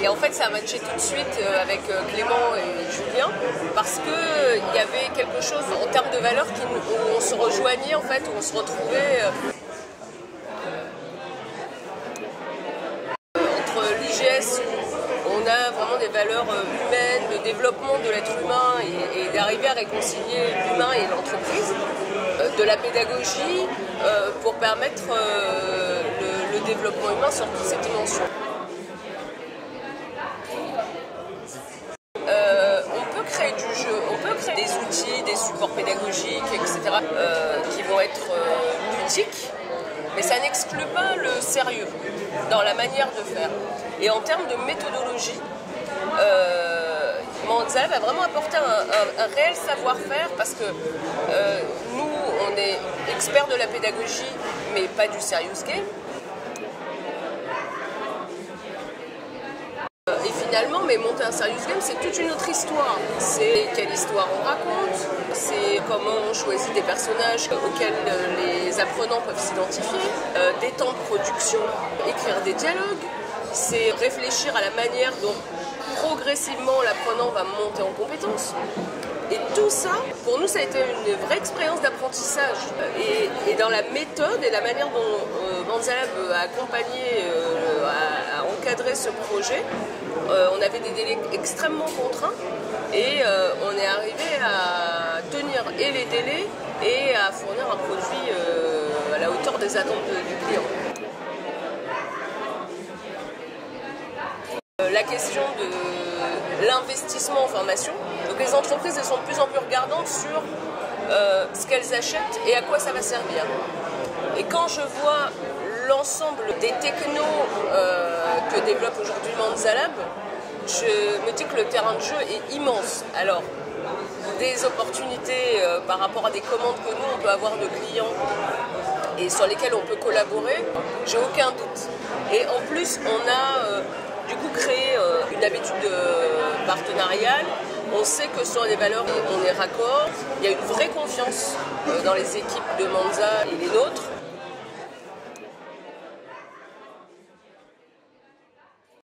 Et en fait, ça a matché tout de suite avec Clément et Julien, parce qu'il y avait quelque chose en termes de valeurs où on se rejoignait, en fait, où on se retrouvait. Entre l'UGS, on a vraiment des valeurs humaines, le développement de l'être humain et d'arriver à réconcilier l'humain et l'entreprise, de la pédagogie pour permettre le développement humain sur toutes ces dimensions. On peut créer du jeu, on peut créer des outils, des supports pédagogiques, etc. Qui vont être ludiques, mais ça n'exclut pas le sérieux dans la manière de faire. Et en termes de méthodologie, Mandzalab a vraiment apporté un réel savoir-faire parce que nous, on est experts de la pédagogie, mais pas du serious game. Et finalement, mais monter un serious game, c'est toute une autre histoire. C'est quelle histoire on raconte, c'est comment on choisit des personnages auxquels les apprenants peuvent s'identifier, des temps de production, écrire des dialogues, c'est réfléchir à la manière dont progressivement l'apprenant va monter en compétences. Et tout ça, pour nous, ça a été une vraie expérience d'apprentissage. Et dans la méthode et la manière dont Mandzalab a accompagné, a encadré ce projet, on avait des délais extrêmement contraints et on est arrivé à tenir et les délais et à fournir un produit à la hauteur des attentes du client. La question de l'investissement en formation. Donc les entreprises elles sont de plus en plus regardantes sur ce qu'elles achètent et à quoi ça va servir. Et quand je vois l'ensemble des technos que développe aujourd'hui Mandzalab, je me dis que le terrain de jeu est immense. Alors, des opportunités par rapport à des commandes que nous on peut avoir de clients et sur lesquelles on peut collaborer, j'ai aucun doute. Et en plus, on a du coup créé une habitude partenariale. On sait que sur les valeurs, on est raccord. Il y a une vraie confiance dans les équipes de Mandzalab et les nôtres.